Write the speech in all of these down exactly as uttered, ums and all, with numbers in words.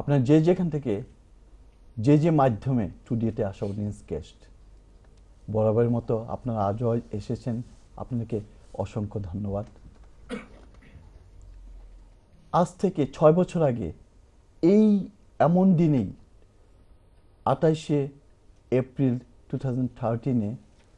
আপনার যে যেখান থেকে যে যে মাধ্যমে স্টুডিওতে আসা অডিয়েন্স গেস্ট বরাবরের মতো আপনারা আজও এসেছেন, আপনাকে অসংখ্য ধন্যবাদ। আজ থেকে ছয় বছর আগে এই এমন দিনেই আঠাইশে এপ্রিল টু থাউজেন্ড থার্টিনে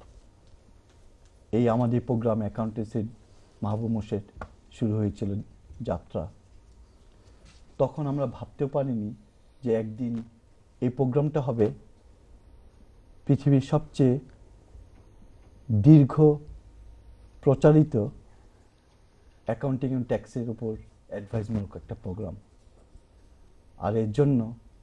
এই আমাদের প্রোগ্রাম অ্যাকাউন্টেন্সির মাহবুব মুর্শেদ শুরু হয়েছিল যাত্রা। তখন আমরা ভাবতেও পারিনি যে একদিন এই প্রোগ্রামটা হবে পৃথিবীর সবচেয়ে দীর্ঘ প্রচারিত অ্যাকাউন্টিং এবং ট্যাক্সের উপর অ্যাডভাইসমূলক একটা প্রোগ্রাম। আর এর জন্য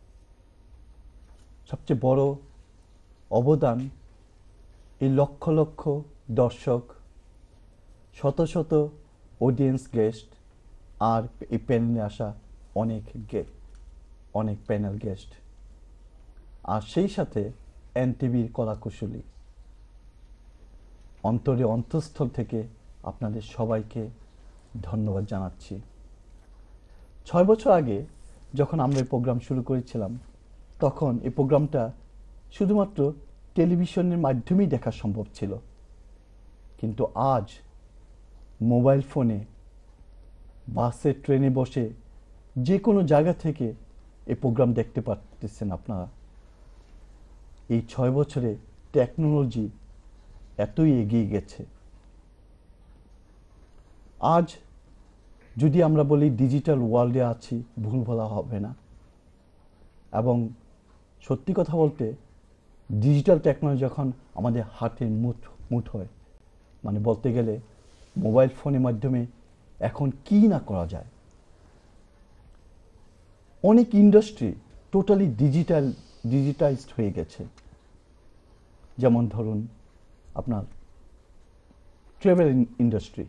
সবচেয়ে বড় অবদান এই লক্ষ লক্ষ দর্শক, শত শত অডিয়েন্স গেস্ট আর এই প্যানেলে আসা অনেক গে অনেক প্যানেল গেস্ট, আর সেই সাথে এনটিভির কলাকুশলী। অন্তরে অন্তঃস্থল থেকে আপনাদের সবাইকে ধন্যবাদ জানাচ্ছি। ছয় বছর আগে যখন আমরা এই প্রোগ্রাম শুরু করেছিলাম, তখন এই প্রোগ্রামটা শুধুমাত্র টেলিভিশনের মাধ্যমেই দেখা সম্ভব ছিল। কিন্তু আজ মোবাইল ফোনে, বাসে, ট্রেনে বসে যে কোনো জায়গা থেকে এই প্রোগ্রাম দেখতে পারতেছেন আপনারা। এই ছয় বছরে টেকনোলজি এতই এগিয়ে গেছে। আজ যদি আমরা বলি ডিজিটাল ওয়ার্ল্ডে আছি, ভুল বলা হবে না। এবং সত্যি কথা বলতে ডিজিটাল টেকনোলজি যখন আমাদের হাতের মুঠ মুঠোয়, মানে বলতে গেলে মোবাইল ফোনের মাধ্যমে এখন কি না করা যায়। অনেক ইন্ডাস্ট্রি টোটালি ডিজিটাল ডিজিটাইজড হয়ে গেছে। যেমন ধরুন আপনার ট্রাভেল ইন্ডাস্ট্রি।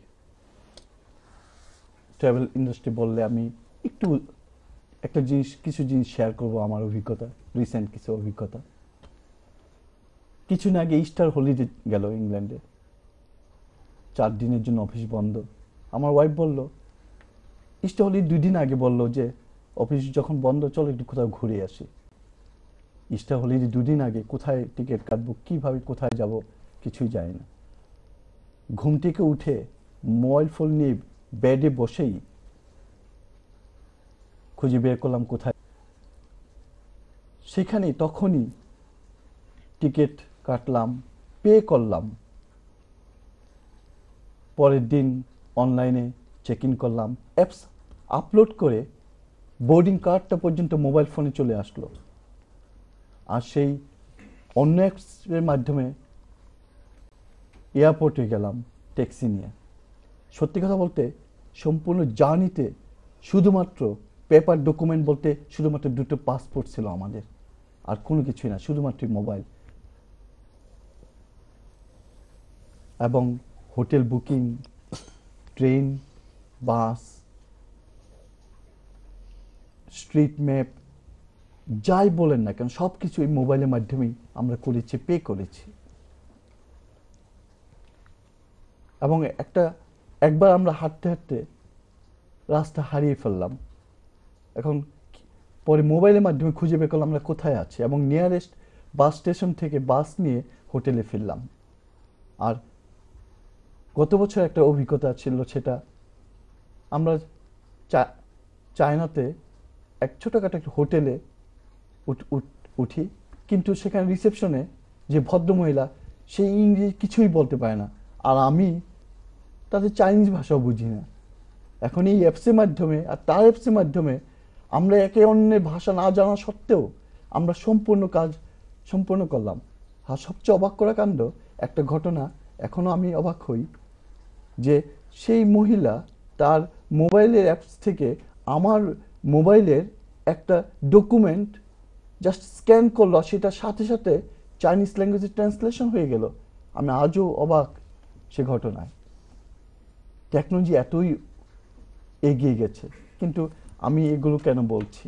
ট্রাভেল ইন্ডাস্ট্রি বললে আমি একটু একটা জিনিস কিছু জিনিস শেয়ার করব, আমার অভিজ্ঞতা, রিসেন্ট কিছু অভিজ্ঞতা। কিছুদিন আগে ইস্টার হলিডে গেল ইংল্যান্ডে, চার দিনের জন্য অফিস বন্ধ। আমার ওয়াইফ বলল, ইস্টার হলিডে দুই দিন আগে বলল যে অফিস যখন বন্ধ, চলো একটু কোথাও ঘুরে আসি। ইস্টার হলিডে দুদিন আগে কোথায় টিকিট কাটবো, কীভাবে কোথায় যাব কিছুই যায় না। ঘুম থেকে উঠে মোবাইল ফোন নিয়ে বেডে বসেই খুঁজে বের করলাম কোথায়। সেখানে তখনই টিকিট কাটলাম, পে করলাম। পরের দিন অনলাইনে চেক ইন করলাম, অ্যাপস আপলোড করে বোর্ডিং কার্ডটা পর্যন্ত মোবাইল ফোনে চলে আসলো। আর সেই অন্য অ্যাপসের মাধ্যমে এয়ারপোর্টে গেলাম ট্যাক্সি নিয়ে। সত্যি কথা বলতে সম্পূর্ণ জার্নিতে শুধুমাত্র পেপার ডকুমেন্ট বলতে শুধুমাত্র দুটো পাসপোর্ট ছিল আমাদের, আর কোনো কিছুই না, শুধুমাত্র মোবাইল। এবং hotel booking, train, bus, street map, যাই বলেন না কেন সব কিছু এই মোবাইলের মাধ্যমেই আমরা করেছি, পে করেছি। এবং একটা একবার আমরা হাঁটতে হাঁটতে রাস্তা হারিয়ে ফেললাম। এখন পরে মোবাইলের মাধ্যমে খুঁজে বের করলাম আমরা কোথায় আছি, এবং নিয়ারেস্ট বাস স্টেশন থেকে বাস নিয়ে হোটেলে ফিরলাম। আর গত বছর একটা অভিজ্ঞতা ছিল, সেটা আমরা চায়নাতে এক ছোটোখাটো একটা হোটেলে উঠি, কিন্তু সেখানে রিসেপশনে যে ভদ্রমহিলা, সেই ইংরেজি কিছুই বলতে পারে না, আর আমি তাদের চাইনিজ ভাষাও বুঝি না। এখন এই অ্যাপসের মাধ্যমে আর তার অ্যাপসের মাধ্যমে আমরা একে অন্যের ভাষা না জানা সত্ত্বেও আমরা সম্পূর্ণ কাজ সম্পূর্ণ করলাম। আর সবচেয়ে অবাক করা কাণ্ড একটা ঘটনা, এখনও আমি অবাক হই, যে সেই মহিলা তার মোবাইলের অ্যাপস থেকে আমার মোবাইলের একটা ডকুমেন্ট জাস্ট স্ক্যান করলো, সেটা সাথে সাথে চাইনিজ ল্যাঙ্গুয়েজে ট্রান্সলেশন হয়ে গেল। আমি আজও অবাক সে ঘটনায়। টেকনোলজি এতই এগিয়ে গেছে। কিন্তু আমি এগুলো কেন বলছি,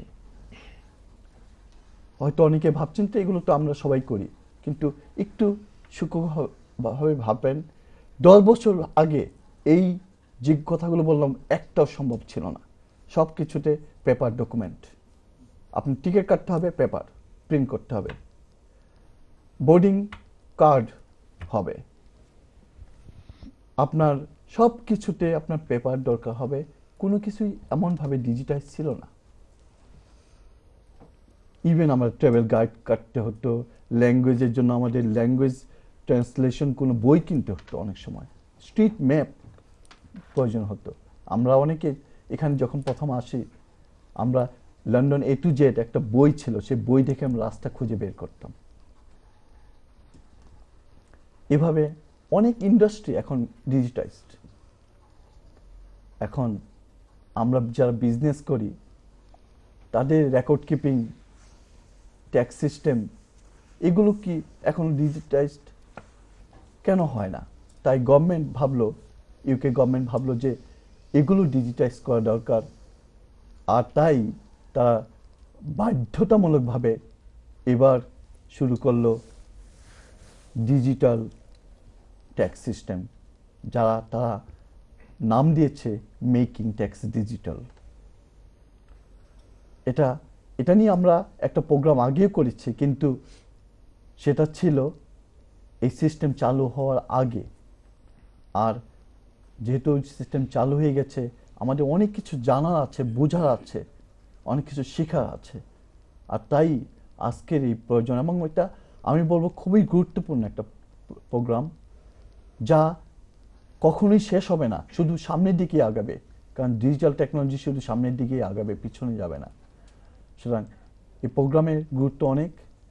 হয়তো অনেকে ভাবছেন তো এগুলো তো আমরা সবাই করি, কিন্তু একটু সূক্ষ্মভাবে ভাববেন, দশ বছর আগে এই যে কথাগুলো বললাম একটাও সম্ভব ছিল না। সব কিছুতে পেপার ডকুমেন্ট। আপনি টিকিট কাটতে হবে, পেপার প্রিন্ট করতে হবে, বোর্ডিং কার্ড হবে, আপনার সব কিছুতে আপনার পেপার দরকার হবে। কোনো কিছুই এমনভাবে ডিজিটাইজ ছিল না। ইভেন আমার ট্রাভেল গাইড কাটতে হতো, ল্যাঙ্গুয়েজের জন্য আমাদের ল্যাঙ্গুয়েজ ট্রান্সলেশন কোনো বই কিনতে হতো, অনেক সময় স্ট্রিট ম্যাপ প্রয়োজন হতো। আমরা অনেকে এখানে যখন প্রথম আসি, আমরা লন্ডন এ টু জেড একটা বই ছিল, সেই বই দেখে আমরা রাস্তা খুঁজে বের করতাম। এভাবে অনেক ইন্ডাস্ট্রি এখন ডিজিটাইজড। এখন আমরা যারা বিজনেস করি তাদের রেকর্ড কিপিং, ট্যাক্স সিস্টেম, এগুলো কি এখন ডিজিটাইজড কেন হয় না? তাই গভর্নমেন্ট ভাবলো, ইউকে গভর্নমেন্ট ভাবলো যে এগুলো ডিজিটাইজ করা দরকার। আর তাই তারা বাধ্যতামূলকভাবে এবার শুরু করলো ডিজিটাল ট্যাক্স সিস্টেম, যারা তারা নাম দিয়েছে মেকিং ট্যাক্স ডিজিটাল। এটা এটা নিয়ে আমরা একটা প্রোগ্রাম আগেও করেছি, কিন্তু সেটা ছিল এই সিস্টেম চালু হওয়ার আগে। আর যেহেতু সিস্টেম চালু হয়ে গেছে, আমাদের অনেক কিছু জানার আছে, বোঝার আছে, অনেক কিছু শেখার আছে। আর তাই আজকের এই প্রয়োজন, এবং এটা আমি বলবো খুবই গুরুত্বপূর্ণ একটা প্রোগ্রাম, যা কখনোই শেষ হবে না, শুধু সামনের দিকে আগাবে। কারণ ডিজিটাল টেকনোলজি শুধু সামনের দিকেই আগাবে, পিছনে যাবে না। সুতরাং এই প্রোগ্রামের গুরুত্ব অনেক।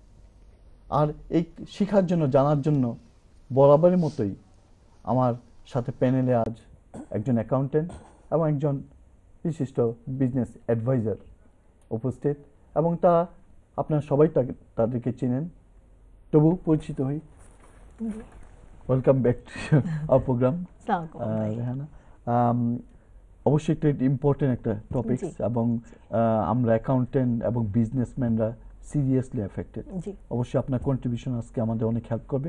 আর এই শেখার জন্য, জানার জন্য বরাবরের মতোই আমার সাথে প্যানেলে আজ একজন অ্যাকাউন্টেন্ট এবং একজন বিশিষ্ট বিজনেস অ্যাডভাইজার উপস্থিত, এবং তা আপনারা সবাই তাদেরকে চিনেন, তবু পরিচিত হই। Welcome back to our programme Rehana. অবশ্যই একটা ইম্পর্টেন্ট একটা টপিকস, এবং আমরা অ্যাকাউন্টেন্ট এবং বিজনেসম্যানরা সিরিয়াসলি এফেক্টেড। অবশ্যই আপনার কন্ট্রিবিউশন আজকে আমাদের অনেক হেল্প করবে।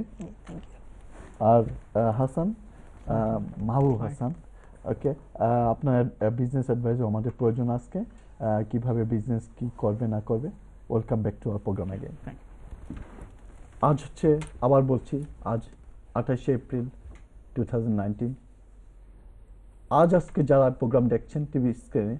আর হাসান, মাহবুব হাসান, ওকে, আপনার বিজনেস অ্যাডভাইজার আমাদের প্রয়োজন আজকে, কিভাবে বিজনেস কি করবে না করবে। Welcome back to our programme again. আজ হচ্ছে, আবার বলছি, আজ আঠাশে এপ্রিল টু থাউজেন্ড নাইনটিন। আজ আজকে যারা প্রোগ্রাম দেখছেন টিভি স্ক্রিনে,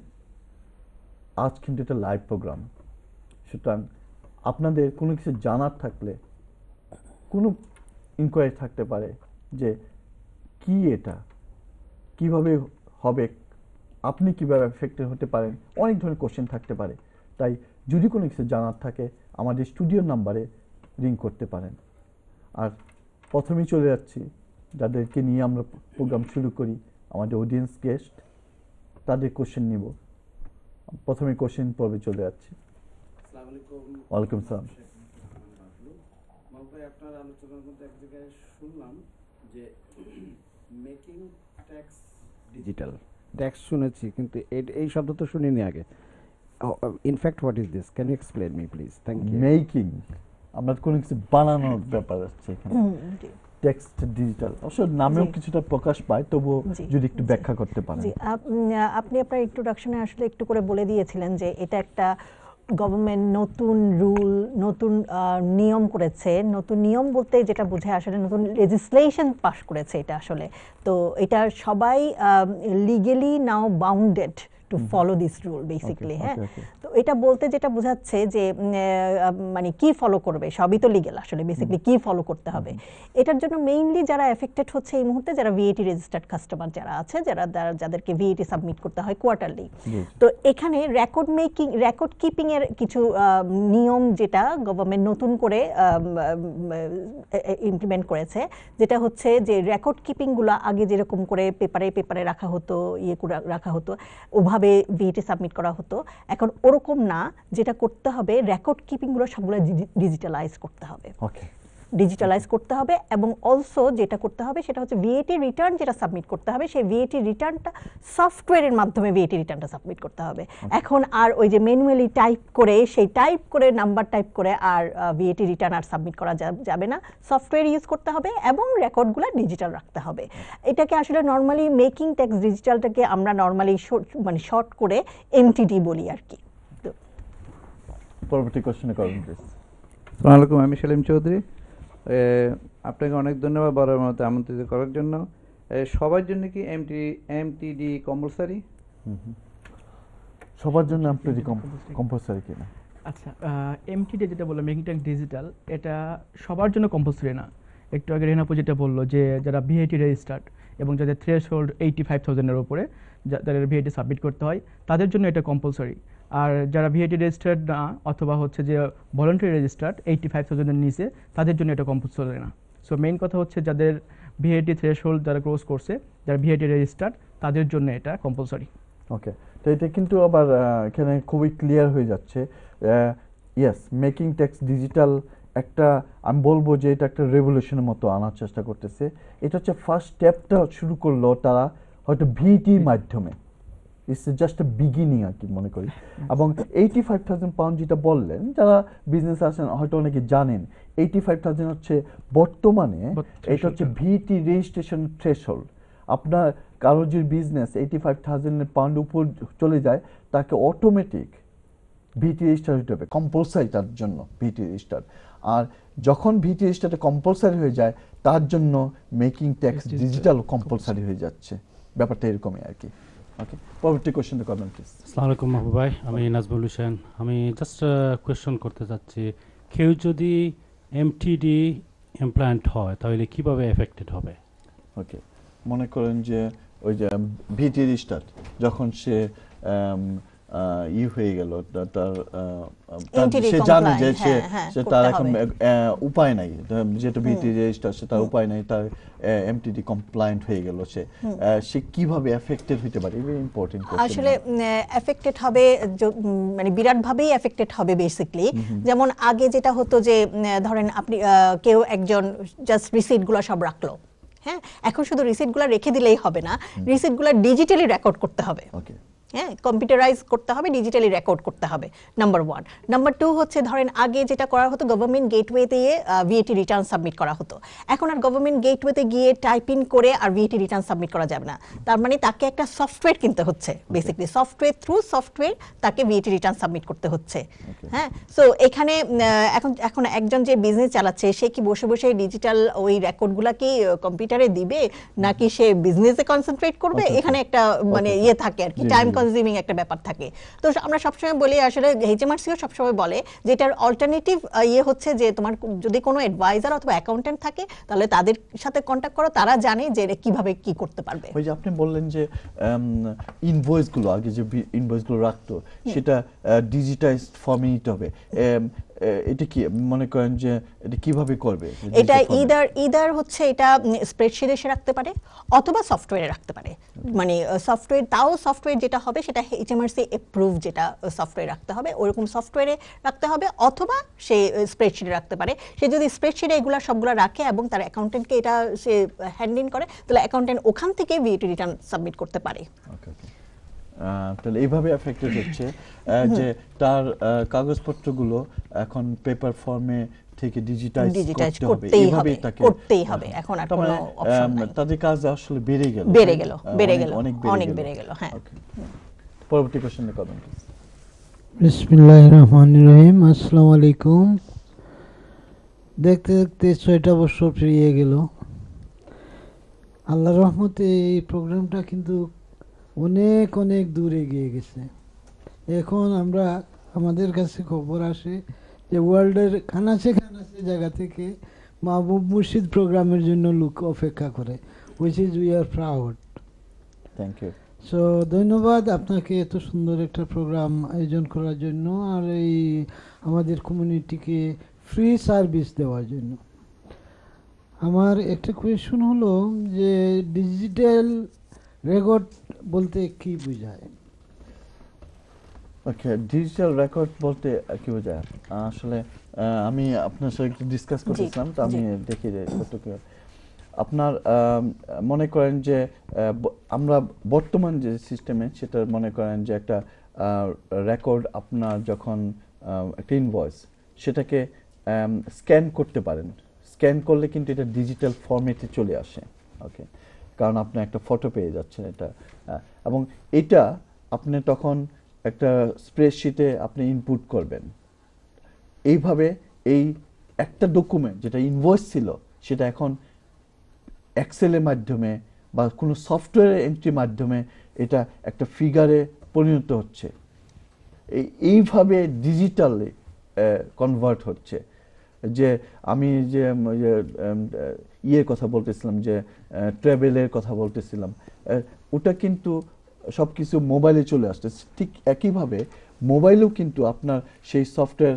আজ কিন্তু এটা লাইভ প্রোগ্রাম। সুতরাং আপনাদের কোনো কিছু জানার থাকলে, কোনো ইনকোয়ারি থাকতে পারে যে কি এটা, কিভাবে হবে, আপনি কিভাবে এফেক্টেড হতে পারেন, অনেক ধরনের কোশ্চেন থাকতে পারে। তাই যদি কোনো কিছু জানার থাকে, আমাদের স্টুডিওর নাম্বারে রিং করতে পারেন। আর প্রথমেই চলে যাচ্ছি, যাদেরকে নিয়ে আমরা প্রোগ্রাম শুরু করি, আমাদের অডিয়েন্স গেস্ট, তাদের কোশ্চেন নিব। প্রথমে কোশ্চেন পর্বে চলে যাচ্ছি। আসসালামু আলাইকুম। ওয়ালাইকুম সালাম। মাহবুব ভাই, আপনার আলোচনার মধ্যে এক জায়গায় শুনলাম যে মেকিং ট্যাক্স ডিজিটাল ট্যাক্স শুনেছি, কিন্তু এই শব্দ তো শুনিনি আগে। In fact what is this, can you explain me please? Thank you. Making, আমরা কোনো কিছু বানানোর ব্যাপার আছে এখানে। টেক্সট ডিজিটাল অবশ্য নামেও কিছুটা প্রকাশ পায়, তবুও যদি একটু ব্যাখ্যা করতে পারেন। জি, আপনি আপনার ইন্ট্রোডাকশনে আসলে একটু করে বলে দিয়েছিলেন যে এটা একটা গভর্নমেন্ট নতুন রুল, নতুন নিয়ম করেছে। নতুন নিয়ম বলতে যেটা বোঝায় আসলে নতুন লেজিসলেশন পাস করেছে এটা আসলে। তো এটা সবাই legally now bounded to follow this rule basically. হ্যাঁ, তো এটা বলতে যেটা বোঝাচ্ছে যে মানে কি ফলো করবে, সবই তো লিগেল আসলে, বেসিক্যালি কি ফলো করতে হবে। এটার জন্য মেইনলি যারা এফেক্টেড হচ্ছে এই মুহূর্তে, যারা ভিএটি রেজিস্টার্ড কাস্টমার যারা আছে, যারা যাদেরকে ভিএটি সাবমিট করতে হয় কোয়ার্টারলি। তো এখানে রেকর্ড মেকিং, রেকর্ড কিপিং এর কিছু নিয়ম যেটা গভর্নমেন্ট নতুন করে ইমপ্লিমেন্ট করেছে, যেটা হচ্ছে যে রেকর্ড কিপিংগুলো আগে যেরকম করে পেপারে পেপারে রাখা হতো, ইয়ে করে রাখা হতো, ওভাবে ভিএটি সাবমিট করা হতো। এখন ওরকম না, যেটা করতে হবে রেকর্ড কিপিংগুলো সবগুলো ডিজিটালাইজ করতে হবে। ওকে, ডিজিটালাইজ করতে হবে। এবং অলসো যেটা করতে হবে সেটা হচ্ছে ভিএটি রিটার্ন যেটা সাবমিট করতে হবে, সেই ভিএটি রিটার্নটা সফটওয়্যারের মাধ্যমে ভিএটি রিটার্নটা সাবমিট করতে হবে। এখন আর ওই যে ম্যানুয়ালি টাইপ করে, সেই টাইপ করে নাম্বার টাইপ করে আর ভিএটি রিটার্ন আর সাবমিট করা যাবে না, সফটওয়্যার ইউজ করতে হবে এবং রেকর্ডগুলো ডিজিটাল রাখতে হবে। এটাকে আসলে নর্মালি মেকিং ট্যাক্স ডিজিটালটাকে আমরা নর্মালি মানে শর্ট করে এমটিডি বলি আর কি। পরবর্তী কোশ্চেনে করুন প্লিজ। আসসালামু আলাইকুম, আমি সেলিম চৌধুরী। এ, আপনাকে অনেক ধন্যবাদ বড়ের মতো আমন্ত্রিত করার জন্য। এ, সবার জন্য কি এমটি এমটিডি কম্পালসারি? সবার জন্য এমটিডি কম্পালসারি কিনা? আচ্ছা, এমটিডি যেটা বললো মেকিং ট্যাক্স ডিজিটাল, এটা সবার জন্য কম্পালসারি না। একটু আগে রেনাপু যেটা বললো যে যারা ভিআইটি রেজিস্টার্ড এবং যাদের থ্রেশ হোল্ড এইটি ফাইভ থাউজেন্ডের উপরে যাদের ভিআইটি সাবমিট করতে হয় তাদের জন্য এটা কম্পালসারি। আর যারা ভিআইটি রেজিস্টার্ড না অথবা হচ্ছে যে ভলান্টারি রেজিস্টার্ড এইটি ফাইভ থাউজেন্ডের নিচে তাদের জন্য এটা কম্পালসারি না। সো মেইন কথা হচ্ছে যাদের ভিআইটি থ্রেশ হোল্ড যারা ক্রস করছে, যারা ভিআইটি রেজিস্টার্ড তাদের জন্য এটা কম্পালসারি। ওকে, তো এটা কিন্তু আবার এখানে খুবই ক্লিয়ার হয়ে যাচ্ছে। ইয়েস, মেকিং ট্যাক্স ডিজিটাল একটা, আমি বলবো যে এটা একটা রেভলিউশনের মতো আনার চেষ্টা করতেছে। এটা হচ্ছে ফার্স্ট স্টেপটা শুরু করলো তারা হয়তো ভিটির মাধ্যমে, ইটস জাস্ট এ বিগিনিং আর কি মনে করি। এবং এইটি ফাইভ থাউজেন্ড পাউন্ড যেটা বললেন, যারা বিজনেস আছেন হয়তো অনেকে জানেন, এইটি ফাইভ থাউজেন্ড হচ্ছে বর্তমানে এটা হচ্ছে ভিটি রেজিস্ট্রেশন থ্রেশহোল্ড। আপনার কারো যদি business eighty five thousand pound উপর চলে যায় তাকে অটোমেটিক ভিটি রেজিস্টার হতে হবে, কম্পালসারি তার জন্য ভিটি রেজিস্টার। আর যখন ভিটি রেজিস্টারটা কম্পালসারি হয়ে যায় তার জন্য মেকিং ট্যাক্স ডিজিটাল কম্পালসারি হয়ে যাচ্ছে। ব্যাপারটা এরকমই আর কি। ওকে, পরবর্তী কোশ্চেনটা করবেন প্লিজ। আসসালামু আলাইকুম মাহবুব ভাই, আমি নাজমুল হোসেন। আমি জাস্ট কোয়েশ্চন করতে চাচ্ছি, কেউ যদি এমটিডি এমপ্লয়েন্ট হয় তাহলে কিভাবে এফেক্টেড হবে? ওকে, মনে করেন যে ওই যে ভিটি রেজিস্টার যখন সে ই হয়ে গেল, তার সে জানে যে সে সে তার এখন উপায় নাই, যেটা ভিটি রেজিস্টার সে তার উপায় নাই, তার এমটিডি কমপ্লায়েন্ট হয়ে গেল, সে সে কিভাবে এফেক্টেড হতে পারে? Very important question. আসলে এফেক্টেড হবে মানে বিরাট ভাবেই এফেক্টেড হবে বেসিক্যালি। যেমন আগে যেটা হতো যে ধরেন আপনি কেউ একজন জাস্ট রিসিটগুলো সব রাখলো, হ্যাঁ, এখন শুধু রিসিটগুলো রেখে দিলেই হবে না, রিসিটগুলো ডিজিটালি রেকর্ড করতে হবে। ওকে, হ্যাঁ, কম্পিউটারাইজ করতে হবে, ডিজিটালি রেকর্ড করতে হবে, নাম্বার ওয়ান। নাম্বার টু হচ্ছে ধরেন আগে যেটা করা হতো গভর্নমেন্ট গেটওয়ে দিয়ে ভিএটি রিটার্ন সাবমিট করা হতো, এখন আর গভর্নমেন্ট গেটওয়েতে গিয়ে টাইপ ইন করে আর ভিএটি রিটার্ন সাবমিট করা যাবে না। তার মানে তাকে একটা সফটওয়্যার কিনতে হচ্ছে, বেসিক্যালি সফটওয়্যার থ্রু সফটওয়্যার তাকে ভিএটি রিটার্ন সাবমিট করতে হচ্ছে। হ্যাঁ, সো এখানে এখন এখন একজন যে বিজনেস চালাচ্ছে সে কি বসে বসে ডিজিটাল ওই রেকর্ডগুলা কি কম্পিউটারে দিবে নাকি সে বিজনেসে কনসেন্ট্রেট করবে, এখানে একটা মানে ইয়ে থাকে আর কি, টাইম কনজিউমিং একটা ব্যাপার থাকে। তো আমরা সবসময় বলি, আসলে এইচএমআরসিও সবসময় বলে যে এটার অল্টারনেটিভ ইয়ে হচ্ছে যে তোমার যদি কোনো অ্যাডভাইজার অথবা অ্যাকাউন্টেন্ট থাকে তাহলে তাদের সাথে কন্ট্যাক্ট করো, তারা জানে যে কিভাবে কি করতে পারবে। ওই যে আপনি বললেন যে ইনভয়েসগুলো আগে যে ইনভয়েসগুলো রাখতো সেটা ডিজিটাইজড ফর্মে নিতে হবে, এটা কি মনে করেন যে এটা কিভাবে করবে? এটা ইদার ইদার হচ্ছে এটা স্প্রেডশিটে এসে রাখতে পারে অথবা সফটওয়্যারে রাখতে পারে। মানে সফটওয়্যার, তাও সফটওয়্যার যেটা হবে সেটা এইচএমআরসি অ্যাপ্রুভ যেটা সফটওয়্যার রাখতে হবে, ওরকম সফটওয়্যারে রাখতে হবে, অথবা সে স্প্রেডশিটে রাখতে পারে। সে যদি স্প্রেডশিটে এগুলো সবগুলো রাখে এবং তার অ্যাকাউন্টেন্টকে এটা সে হ্যান্ডলিং করে তাহলে অ্যাকাউন্টেন্ট ওখান থেকে ভিএটি রিটার্ন সাবমিট করতে পারে। ওকে, তাহলে এইভাবে এফেক্টেড হচ্ছে যে তার কাগজপত্রগুলো এখন পেপার ফর্মে থেকে ডিজিটাইজ করতে হবে, এইভাবে তাকে করতেই হবে। এখন আর কোনো অপশন নাই, তাদের কাজ আসলে বেড়ে গেল বেড়ে গেল বেড়ে গেল অনেক বেড়ে গেল। হ্যাঁ, পরবর্তী কোশ্চেন করুন প্লিজ। বিসমিল্লাহির রহমানির রহিম। আসসালামু আলাইকুম। দেখতে দেখতে ছয়টা বছর পেরিয়ে গেল। আল্লাহর রহমতে এই প্রোগ্রামটা কিন্তু অনেক অনেক দূর এগিয়ে গেছে। এখন আমরা আমাদের কাছে খবর আসে যে ওয়ার্ল্ডের খানাচে খানাচে জায়গা থেকে মাহবুব মুর্শিদ প্রোগ্রামের জন্য লোক অপেক্ষা করে, which is we are proud. Thank you. So ধন্যবাদ আপনাকে এত সুন্দর একটা প্রোগ্রাম আয়োজন করার জন্য আর এই আমাদের কমিউনিটিকে ফ্রি সার্ভিস দেওয়ার জন্য। আমার একটা কোয়েশন হলো যে ডিজিটাল রেকর্ড বলতে কি বোঝায়? ওকে, ডিজিটাল রেকর্ড বলতে কি বোঝায়? আসলে আমি আপনার সাথে একটু ডিসকাস করতেছিলাম, তো আমি দেখি যে কতটুকু আপনার মনে করেন যে আমরা বর্তমান যে সিস্টেমে সেটা মনে করেন যে একটা রেকর্ড আপনার যখন একটা ইনভয়েস সেটাকে স্ক্যান করতে পারেন, স্ক্যান করলে কিন্তু এটা ডিজিটাল ফরম্যাটে চলে আসে। ওকে, কারণ আপনি একটা ফটো পেয়ে যাচ্ছেন এটা, এবং এটা আপনি তখন একটা স্প্রেডশিটে আপনি ইনপুট করবেন, এইভাবে এই একটা ডকুমেন্ট যেটা ইনভয়েস ছিল সেটা এখন এক্সেলের মাধ্যমে বা কোনো সফটওয়্যার এন্ট্রির মাধ্যমে এটা একটা ফিগারে পরিণত হচ্ছে। এই এইভাবে ডিজিটালি কনভার্ট হচ্ছে। যে আমি যে ইয়ের কথা বলতেছিলাম, যে ট্রাভেলের কথা বলতেছিলাম, ওটা কিন্তু সব কিছু মোবাইলে চলে আসছে। ঠিক একইভাবে মোবাইলেও কিন্তু আপনার সেই সফটওয়্যার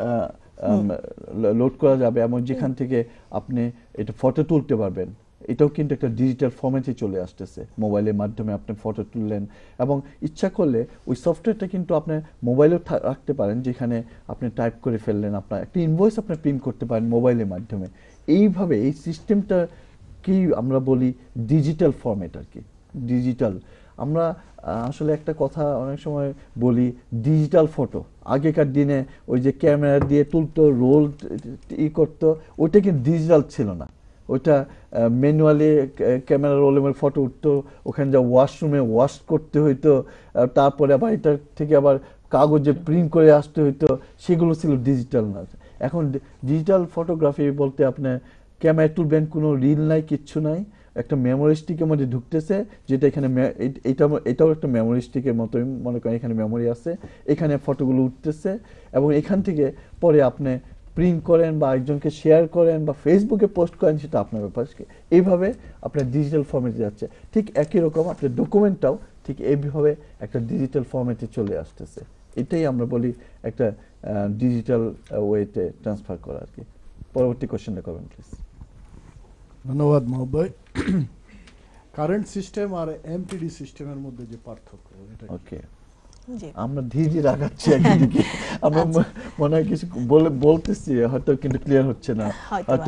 লোড করা যাবে এবং যেখান থেকে আপনি এটা ফটো তুলতে পারবেন। এটাও কিন্তু একটা ডিজিটাল ফর্মেটে চলে আসতেছে। মোবাইলের মাধ্যমে আপনি ফটো তুললেন এবং ইচ্ছা করলে ওই সফটওয়্যারটা কিন্তু আপনি মোবাইলেও রাখতে পারেন, যেখানে আপনি টাইপ করে ফেললেন, আপনার একটা ইনভয়েস আপনি প্রিন্ট করতে পারেন মোবাইলের মাধ্যমে। এইভাবে এই সিস্টেমটা কি আমরা বলি ডিজিটাল ফর্মেট আর কি। ডিজিটাল আমরা আসলে একটা কথা অনেক সময় বলি ডিজিটাল ফটো। আগেকার দিনে ওই যে ক্যামেরা দিয়ে তুলতো, রোল ই করতো, ওইটা কিন্তু ডিজিটাল ছিল না। ওইটা ম্যানুয়ালি ক্যামেরা রোলে ফটো উঠতো, ওখানে যা ওয়াশরুমে ওয়াশ করতে হইতো, তারপরে আবার এটা থেকে আবার কাগজে প্রিন্ট করে আসতে হইতো, সেগুলো ছিল ডিজিটাল না। এখন ডিজিটাল ফটোগ্রাফি বলতে আপনি ক্যামেরা তুলবেন, কোনো রিল নাই, কিচ্ছু নাই, একটা মেমোরি স্টিকের মধ্যে ঢুকতেছে, যেটা এখানে এটা এটাও একটা মেমোরি স্টিকের মতোই মনে করেন, এখানে মেমোরি আছে, এখানে ফটোগুলো উঠতেছে এবং এখান থেকে পরে আপনি প্রিন্ট করেন বা একজনকে শেয়ার করেন বা ফেসবুকে পোস্ট করেন, সেটা আপনার ব্যাপার। এইভাবে আপনার ডিজিটাল ফর্মেটে যাচ্ছে। ঠিক একই রকম আপনার ডকুমেন্টটাও ঠিক এইভাবে একটা ডিজিটাল ফর্মেটে চলে আসতেছে। এটাই আমরা বলি একটা ডিজিটাল ওয়েতে ট্রান্সফার করা আর কি। পরবর্তী কোশ্চেনটা করবেন প্লিজ। ধন্যবাদ মাহবুব ভাই। কারেন্ট সিস্টেম আর এমটিডি সিস্টেমের মধ্যে যে পার্থক্য, এটা ওকে, আমরা ধীরে ধীরে আগাচ্ছি একদিকে। আমরা মনে হয় কিছু বলে বলতেছি হয়তো, কিন্তু ক্লিয়ার হচ্ছে না হয়তো।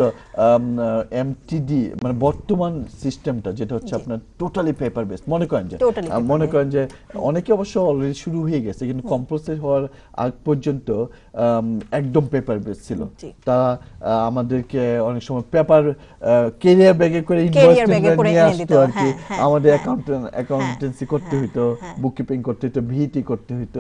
এমটিডি মানে বর্তমান সিস্টেমটা যেটা হচ্ছে আপনার টোটালি পেপার বেসড। মনে করেন যে মনে করেন যে অনেকে অবশ্য অলরেডি শুরু হয়ে গেছে, কিন্তু কম্পালসারি হওয়ার আগ পর্যন্ত একদম পেপার বেসড ছিল। তারা আমাদেরকে অনেক সময় পেপার ক্যারিয়ার ব্যাগে করে ইনভয়েস নিয়ে আসতো আর কি। আমাদের অ্যাকাউন্টেন্ট অ্যাকাউন্টেন্সি করতে হইতো, বুককিপিং করতে হইতো, ভিটি করতে হইতো।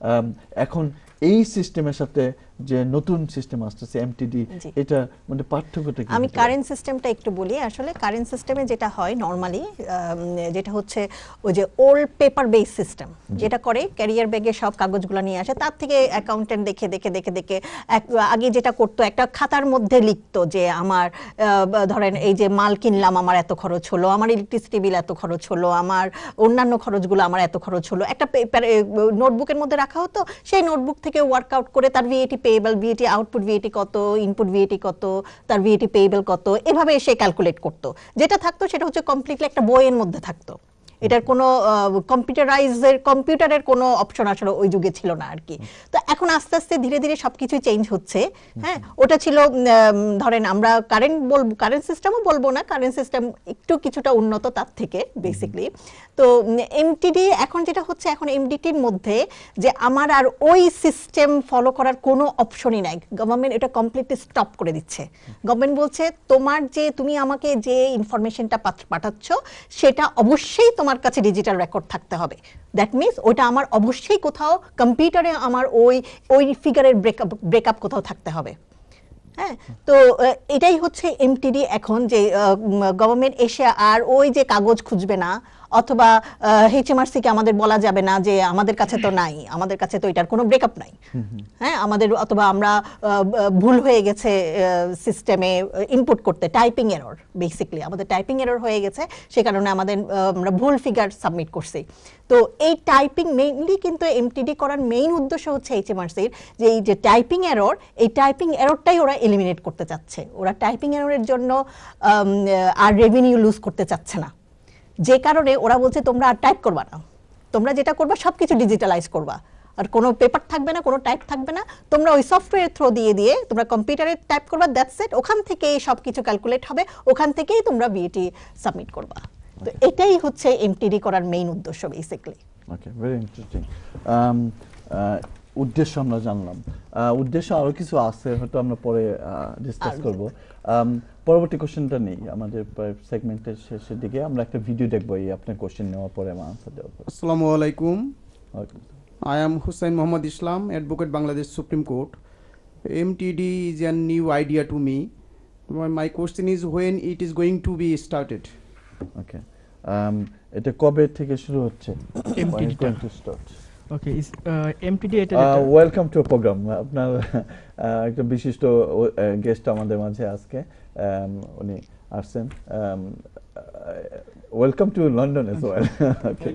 এখন এই সিস্টেমের সাথে যে নতুন সিস্টেম আসছে এমটিডি, এটা মানে পার্থক্যটা কি? আমি কারেন্ট সিস্টেমটা একটু বলি। আসলে কারেন্ট সিস্টেমে যেটা হয় নরমালি, যেটা হচ্ছে ওই যে ওল্ড পেপার বেস সিস্টেম, যেটা করে ক্যারিয়ার ব্যাগে সব কাগজগুলো নিয়ে আসে, তার থেকে অ্যাকাউন্টেন্ট দেখে দেখে দেখে দেখে আগে যেটা করতো একটা খাতার মধ্যে লিখতো যে আমার ধরেন এই যে মাল কিনলাম, আমার এত খরচ হলো, আমার ইলেকট্রিসিটি বিল এত খরচ হলো, আমার অন্যান্য খরচগুলো আমার এত খরচ হলো, একটা পেপার নোটবুকের মধ্যে রাখা হতো। সেই নোটবুক থেকে ওয়ার্কআউট করে তার VAT payable, VAT output VAT কত, ইনপুট ভিএটি কত, তার ভিএটি পেয়েবল কত, এভাবে সে ক্যালকুলেট করতো। যেটা থাকতো সেটা হচ্ছে কমপ্লিটলি একটা বইয়ের মধ্যে থাকতো। এটার কোনো কম্পিউটারাইজের কম্পিউটারের কোনো অপশন আসলে ওই যুগে ছিল না আর কি। তো এখন আস্তে আস্তে ধীরে ধীরে সবকিছু চেঞ্জ হচ্ছে। হ্যাঁ, ওটা ছিল ধরেন আমরা কারেন্ট বলবো, কারেন্ট সিস্টেমও বলবো না, কারেন্ট সিস্টেম একটু কিছুটা উন্নত তার থেকে বেসিকলি। তো এমটিডি এখন যেটা হচ্ছে, এখন এমডিটির মধ্যে যে আমার আর ওই সিস্টেম ফলো করার কোনো অপশনই নাই। গভর্নমেন্ট এটা কমপ্লিটলি স্টপ করে দিচ্ছে। গভর্নমেন্ট বলছে তোমার যে তুমি আমাকে যে ইনফরমেশনটা পাঠাচ্ছ সেটা অবশ্যই তোমার কাছে ডিজিটাল রেকর্ড থাকতে হবে। দ্যাট মিনস ওইটা আমার অবশ্যই কোথাও কম্পিউটারে আমার ওই ওই ফিগারের ব্রেকআপ ব্রেকআপ কোথাও থাকতে হবে। হ্যাঁ, তো এটাই হচ্ছে এমটিডি এখন, যে গভর্নমেন্ট এসে আর ওই যে কাগজ খুঁজবে না, অথবা এইচএমআরসি কে আমাদের বলা যাবে না যে আমাদের কাছে তো নাই, আমাদের কাছে তো এটার কোনো ব্রেকআপ নাই। হ্যাঁ, আমাদের অথবা আমরা ভুল হয়ে গেছে সিস্টেমে ইনপুট করতে, টাইপিং এরর, বেসিক্যালি আমাদের টাইপিং এরর হয়ে গেছে, সে কারণে আমাদের আমরা ভুল ফিগার সাবমিট করছি। তো এই টাইপিং মেইনলি কিন্তু এমটিডি করার মেইন উদ্দেশ্য হচ্ছে এইচএমআরসির যে এই যে টাইপিং এরর, এই টাইপিং এররটাই ওরা এলিমিনেট করতে চাচ্ছে। ওরা টাইপিং এররের জন্য আর রেভিনিউ লুজ করতে চাচ্ছে না, যে কারণে ওরা বলছে তোমরা আর টাইপ করবা না, তোমরা যেটা করবা সব কিছু ডিজিটালাইজ করবা, আর কোনো পেপার থাকবে না, কোনো টাইপ থাকবে না, তোমরা ওই সফটওয়্যার থ্রো দিয়ে দিয়ে তোমরা কম্পিউটারে টাইপ করবা, দ্যাটস ইট। ওখান থেকেই সব কিছু ক্যালকুলেট হবে, ওখান থেকেই তোমরা বিএটি সাবমিট করবা। তো এটাই হচ্ছে এমটিডি করার মেইন উদ্দেশ্য বেসিক্যালি। ওকে, ভেরি ইন্টারেস্টিং। উদ্দেশ্য আমরা জানলাম, উদ্দেশ্য আরো কিছু আছে, হয়তো আমরা পরে ডিসকাস করব। পরবর্তী কোশ্চেনটা নেই, আমাদের সেগমেন্টের শেষের দিকে আমরা একটা ভিডিও দেখবো এই আপনার কোশ্চেন নেওয়ার পরে আমরা আনসার দেওয়ার পরে। আসসালামু আলাইকুম, I am Hussain Mohammad Islam, advocate, Bangladesh supreme court. M T D is a new idea to me. My, my question is when it is going to be started. Okay এটা কবে থেকে শুরু হচ্ছে? M T D When it's টা। going to start? Okay is MTD এটা যেটা welcome to programme. আপনার আহ, একটা বিশিষ্ট গেস্ট আমাদের মাঝে আজকে um, উনি আসছেন। Welcome to London as well. Okay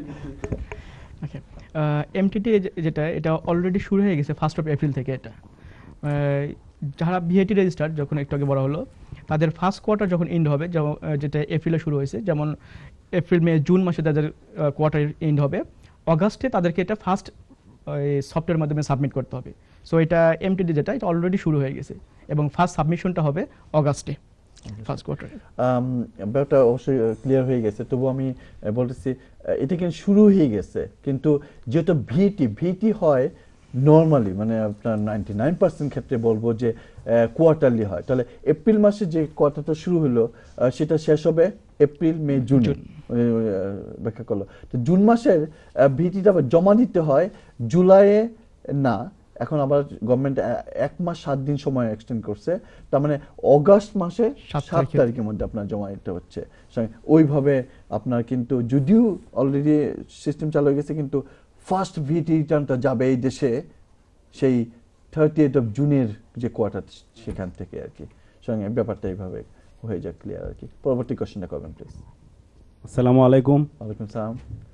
okay MTD যেটা এটা অলরেডি শুরু হয়ে গেছে ফার্স্ট অফ এপ্রিল থেকে। এটা আহ, যারা ভিআইটি রেজিস্টার যখন একটু আগে বলা হলো তাদের ফার্স্ট কোয়ার্টার যখন এন্ড হবে, যেমন আহ, যেটা এপ্রিলে শুরু হয়েছে, যেমন এপ্রিল মে জুন মাসে তাদের কোয়ার্টার এন্ড হবে, অগাস্টে তাদেরকে এটা ফার্স্ট সফটওয়্যার মাধ্যমে সাবমিট করতে হবে। সো এটা এমটিডি যেটা এটা অলরেডি শুরু হয়ে গেছে এবং ফার্স্ট সাবমিশনটা হবে অগাস্টে ফার্স্ট কোয়ার্টারে। ব্যাপারটা অবশ্যই ক্লিয়ার হয়ে গেছে, তবু আমি আহ, বলতেছি আহ, এটা কিন্তু শুরু হয়ে গেছে, কিন্তু যেহেতু ভিটি ভিটি হয় নর্মালি, মানে আপনার নাইনটি নাইন পার্সেন্ট ক্ষেত্রে বলবো যে কোয়ার্টারলি হয়। তাহলে এপ্রিল মাসে যে কোয়ার্টারটা শুরু হলো আহ, সেটা শেষ হবে এপ্রিল মে জুন ব্যাখ্যা করলো। তো জুন মাসের ভিটিটা আবার জমা দিতে হয় জুলাইয়ে না, এখন আবার গভর্নমেন্ট এক মাস সাত দিন সময় এক্সটেন্ড করছে, তার মানে অগাস্ট মাসে সাত সাত তারিখে। তারিখের মধ্যে আপনার জমা দিতে হচ্ছে। সঙ্গে ওইভাবে আপনার কিন্তু যদিও অলরেডি সিস্টেম চালু হয়ে গেছে, কিন্তু ফার্স্ট ভিটি রিটার্নটা যাবে এই দেশে সেই থার্টি এইট অফ জুনের যে কোয়ার্টার সেখান থেকে আর কি। সঙ্গে ব্যাপারটা এইভাবে হয়ে যাক ক্লিয়ার আর কি। পরবর্তী কোয়েশ্চেনটা করবেন প্লিজ। আসসালামু আলাইকুম। ওয়ালাইকুম সালাম।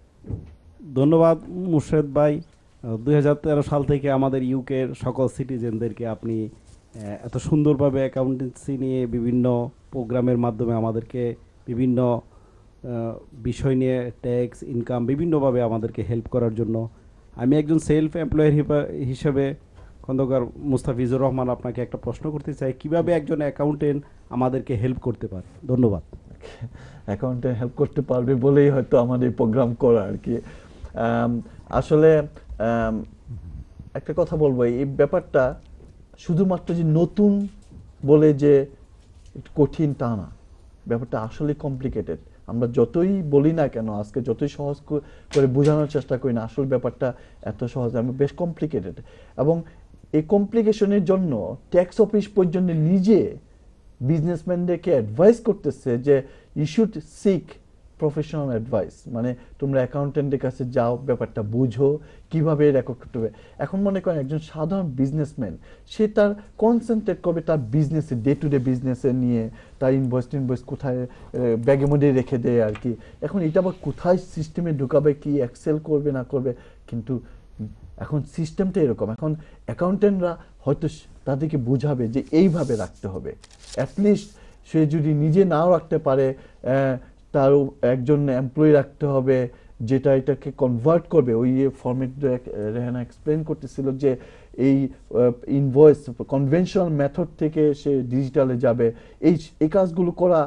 ধন্যবাদ মুর্শেদ ভাই। দুই হাজার তেরো সাল থেকে আমাদের ইউকের সকল সিটিজেনদেরকে আপনি আহ, এত সুন্দরভাবে অ্যাকাউন্টেন্সি নিয়ে বিভিন্ন প্রোগ্রামের মাধ্যমে আমাদেরকে বিভিন্ন আহ, বিষয় নিয়ে ট্যাক্স ইনকাম বিভিন্নভাবে আমাদেরকে হেল্প করার জন্য। আমি একজন সেলফ এমপ্লয়ার হিসেবে খন্দকার মুস্তাফিজুর রহমান আপনাকে একটা প্রশ্ন করতে চাই, কিভাবে একজন অ্যাকাউন্টেন্ট আমাদেরকে হেল্প করতে পারে? ধন্যবাদ। অ্যাকাউন্টে হেল্প করতে পারবে বলেই হয়তো আমাদের প্রোগ্রাম করা আর কি। আম, আসলে আম, একটা কথা বলবো, এই ব্যাপারটা শুধুমাত্র যে নতুন বলে যে একটু কঠিন তা না, ব্যাপারটা আসলে কমপ্লিকেটেড। আমরা যতই বলি না কেন, আজকে যতই সহজ ক- করে বোঝানোর চেষ্টা করি না, আসল ব্যাপারটা এত সহজ আমি বেশ কমপ্লিকেটেড। এবং এই কমপ্লিকেশনের জন্য ট্যাক্স অফিস পর্যন্ত নিজে বিজনেসম্যানদেরকে অ্যাডভাইস করতেছে যে you should seek professional advice, মানে তোমরা অ্যাকাউন্টেন্টের কাছে যাও, ব্যাপারটা বুঝো কিভাবে রেকর্ড করতে হবে। এখন মনে করেন একজন সাধারণ বিজনেসম্যান, সে তার কনসেন্ট্রেট করবে তার বিজনেসে, ডে টু ডে বিজনেসে নিয়ে, তার ইনভয়েস টিনভয়েস কোথায় ব্যাগের মধ্যে রেখে দেয় আর কি। এখন এটা আবার কোথায় সিস্টেমে ঢুকাবে, কি এক্সেল করবে না করবে, কিন্তু এখন সিস্টেমটা এরকম। এখন অ্যাকাউন্টেন্টরা হয়তো স- তাদেরকে বোঝাবে যে এইভাবে রাখতে হবে। অ্যাটলিস্ট সে যদি নিজে নাও রাখতে পারে, আহ, তার একজন এমপ্লয়ি রাখতে হবে যেটা এটাকে কনভার্ট করবে। ওই ফর্মেট রেহানা এক্সপ্লেন করতেছিল যে এই ইনভয়েস কনভেনশনাল মেথড থেকে সে ডিজিটালে যাবে। এই এই কাজগুলো করা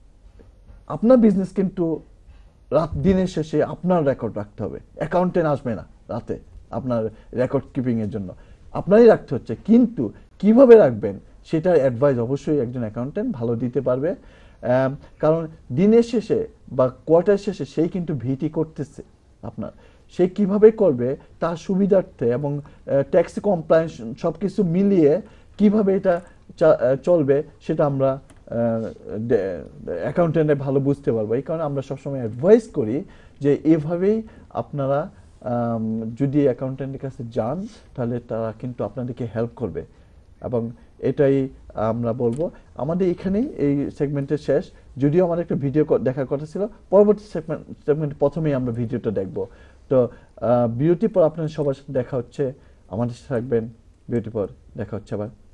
আপনার বিজনেস, কিন্তু রাত দিনের শেষে আপনার রেকর্ড রাখতে হবে। অ্যাকাউন্টেন্ট আসবে না রাতে আপনার রেকর্ড কিপিং এর জন্য, আপনারই রাখতে হচ্ছে। কিন্তু কিভাবে রাখবেন সেটার অ্যাডভাইস অবশ্যই একজন অ্যাকাউন্টেন্ট ভালো দিতে পারবে। আম, কারণ দিনের শেষে বা কোয়ার্টার শেষে সেই কিন্তু ভিটি করতেছে আপনার, সে কিভাবে করবে তার সুবিধার্থে এবং ট্যাক্স কমপ্লায়েন্স সব কিছু মিলিয়ে কিভাবে এটা চা- আহ, চলবে সেটা আমরা অ্যাকাউন্টেন্টে ভালো বুঝতে পারবো। এই কারণে আমরা সবসময় অ্যাডভাইস করি যে এভাবেই আপনারা আম, যদি অ্যাকাউন্টেন্টের কাছে যান তাহলে তারা কিন্তু আপনাদেরকে হেল্প করবে। এবং এটাই আমরা বলবো। আমাদের এখানেই এই সেগমেন্টের শেষ, যদিও আমার একটা ভিডিও দেখার কথা ছিল, পরবর্তী সেগমেন্ট সেগমেন্ট প্রথমেই আমরা ভিডিওটা দেখব। তো বিরতির পর আপনাদের সবার সাথে দেখা হচ্ছে, আমাদের সাথে থাকবেন। বিরতির পর দেখা হচ্ছে আবার।